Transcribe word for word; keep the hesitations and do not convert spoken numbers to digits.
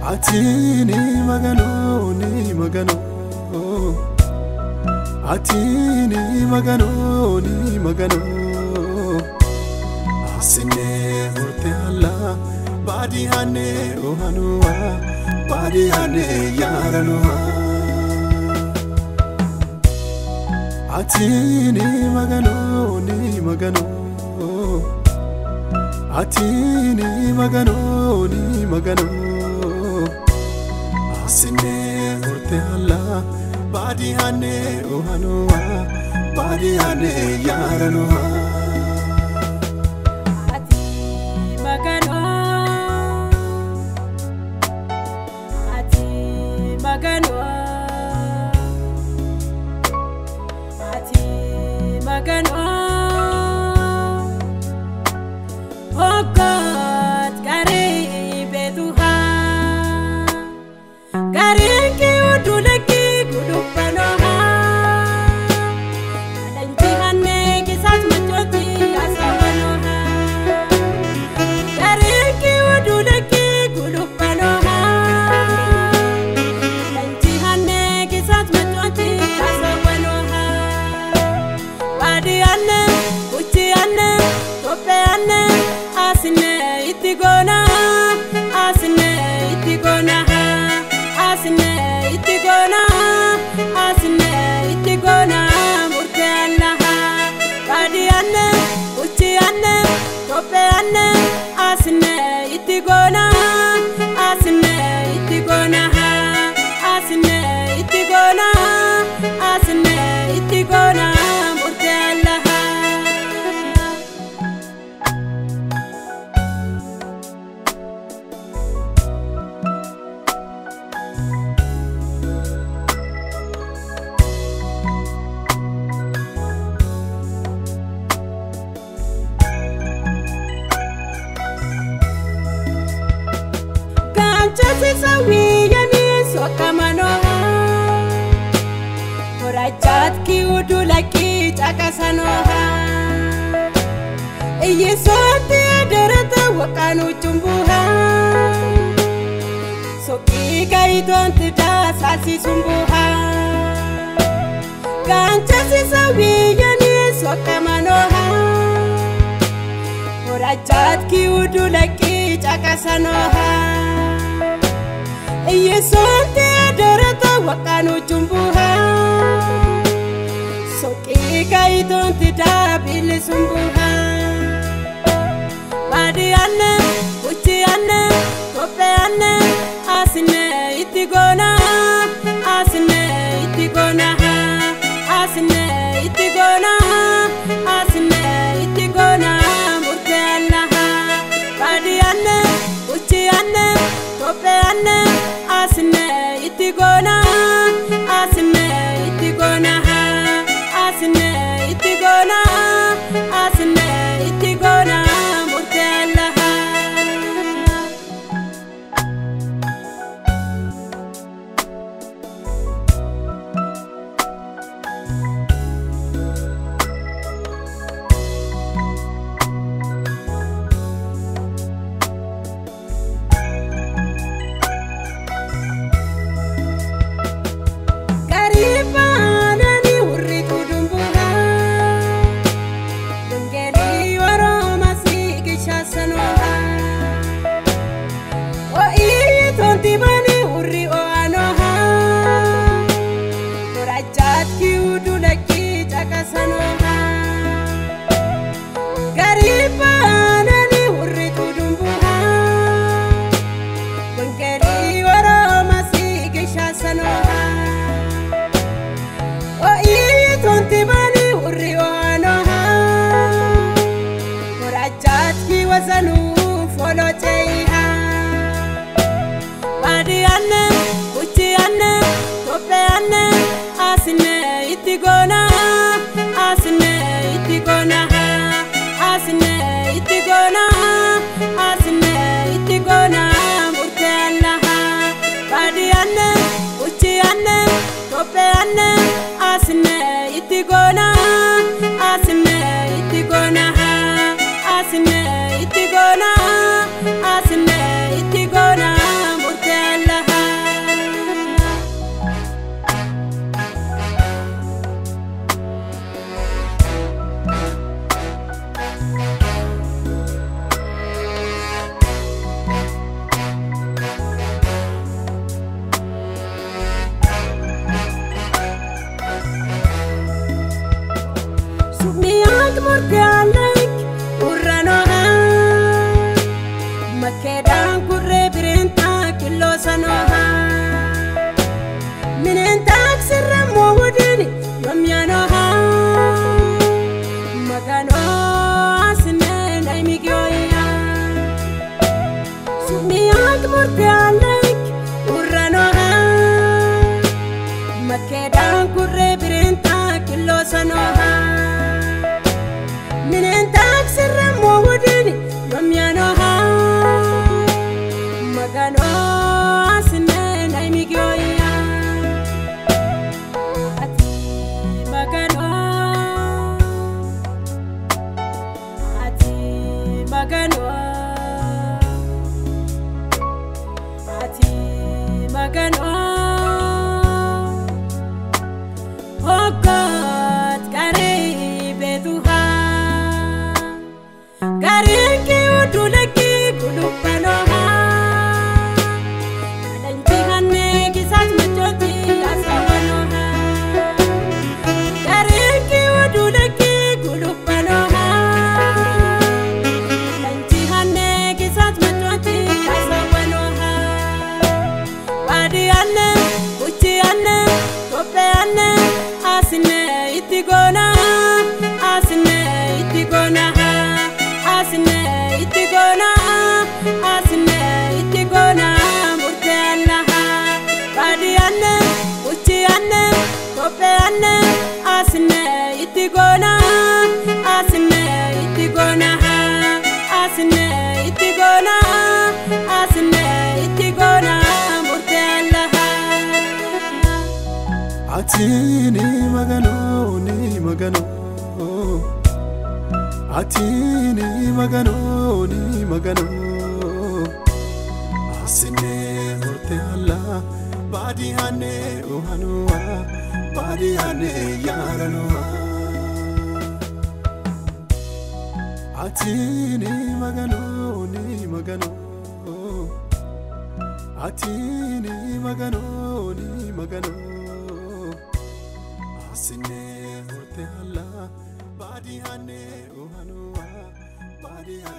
Atini magano ni magano Atini magano ni magano Asine murte Allah Badi hane ohanua Badi hane yaranua Atini magano ni magano Atini magano ni magano Asine murte Allah Badi hane ohanua Badi hane yaranua Ati magano Ati magano Ati magano Oh God, gare betuha gare ki udulaki gudupanoha adanti hanne ki sat machoti asawanoha gare ki udulaki gudupanoha adanti hanne ki sat machoti asawanoha wadi hanne uchi hanne tope hanne asine itigona asine itigona asine itigona asine itigona murte Allah badi anne uchi anne tope anne asine itigona asine itigona asine itigona asine itigona murte Allah Chasi sawi yani sokamano Horachat ki udulaki chakasano Iye sote derata wakanu chumbuha Soki kaidon tida sasi sumbuha Chasi sawi yani sokamano Horachat ki udulaki chakasano Iye sote derata wakanu chumbuha Soki kaidon tida bili sumbuha Badi anne, uchi anne, tope anne Asine itigona, asine itigona Asine itigona, asine itigona Murte Allah Badi anne, uchi anne, tope anne Asine itigona, asine itigona Asine itigona, asine itigona Murte Allah murte alek urranoha makedan kurre birinta killo sanoha minen taksirra mowudini yomyanoha magano asne naimigyoya sumiyak murte alek urranoha makedan kurre birinta killo sanoha minen taksirra mowudini yomyanoha magano asne naimigyoya ati magano ati magano ati magano oh God kare betuha kare ki udulaki kulupanoha danti hanne kisat machoti asawanoha kare ki udulaki kulupanoha danti hanne kisat machoti asawanoha wadi hanne uchi hanne tope hanne asne itigona asne itigona asne itigona asne itigona murte allaha wadi hanne uchi hanne tope hanne asne itigona asne itigona asne itigona asne itigona murte allaha Atini magano ni magano Atini magano ni magano Asne murte Allah badi hane ohanwa badi hane yaranwa Atini magano ni magano Atini magano ni magano Asne murte Allah badi hane ohanwa badi